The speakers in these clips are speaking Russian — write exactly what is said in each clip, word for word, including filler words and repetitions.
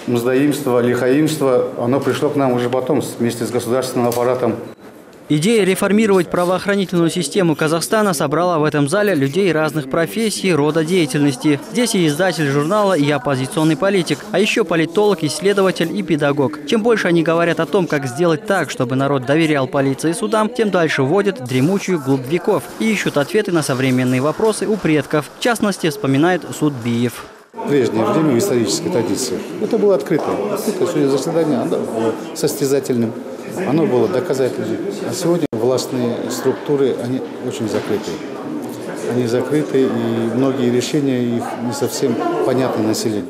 мздоимство, лихаимство, оно пришло к нам уже потом вместе с государственным аппаратом. Идея реформировать правоохранительную систему Казахстана собрала в этом зале людей разных профессий, рода деятельности. Здесь и издатель журнала, и оппозиционный политик, а еще политолог, исследователь и педагог. Чем больше они говорят о том, как сделать так, чтобы народ доверял полиции и судам, тем дальше вводят дремучую глубь веков и ищут ответы на современные вопросы у предков. В частности, вспоминает Судбиев. В прежнее время в исторической традиции это было открытое. Открытое сегодня заседание, оно было состязательным. Оно было доказательным. А сегодня властные структуры, они очень закрыты. Они закрыты, и многие решения их не совсем понятны населению.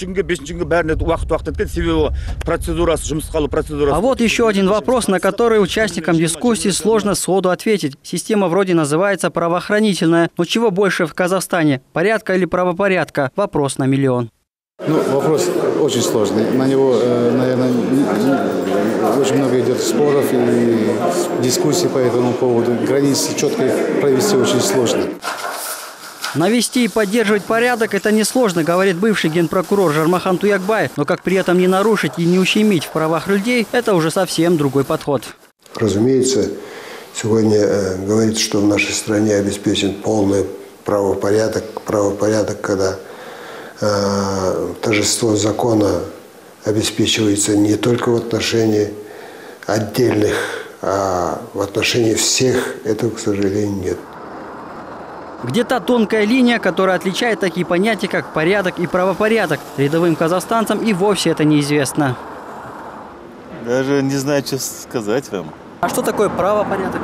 А вот еще один вопрос, на который участникам дискуссии сложно сходу ответить. Система вроде называется правоохранительная. Но чего больше в Казахстане? Порядка или правопорядка? Вопрос на миллион. Ну, вопрос очень сложный. На него, наверное, очень много идет споров и дискуссий по этому поводу. Границы четко провести очень сложно. Навести и поддерживать порядок – это несложно, говорит бывший генпрокурор Жармахан Туякбаев. Но как при этом не нарушить и не ущемить в правах людей – это уже совсем другой подход. Разумеется, сегодня э, говорится, что в нашей стране обеспечен полный правопорядок, правопорядок, когда э, торжество закона обеспечивается не только в отношении отдельных, а в отношении всех. Этого, к сожалению, нет. Где-то тонкая линия, которая отличает такие понятия, как порядок и правопорядок. Рядовым казахстанцам и вовсе это неизвестно. Даже не знаю, что сказать вам. А что такое правопорядок?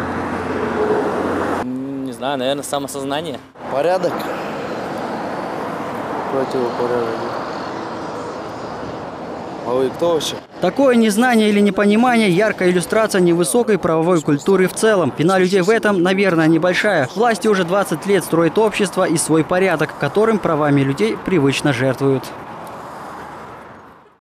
Не знаю, наверное, самосознание. Порядок. Противопорядок. А вы кто вообще? Такое незнание или непонимание – яркая иллюстрация невысокой правовой культуры в целом. Вина людей в этом, наверное, небольшая. Власти уже двадцать лет строят общество и свой порядок, которым правами людей привычно жертвуют.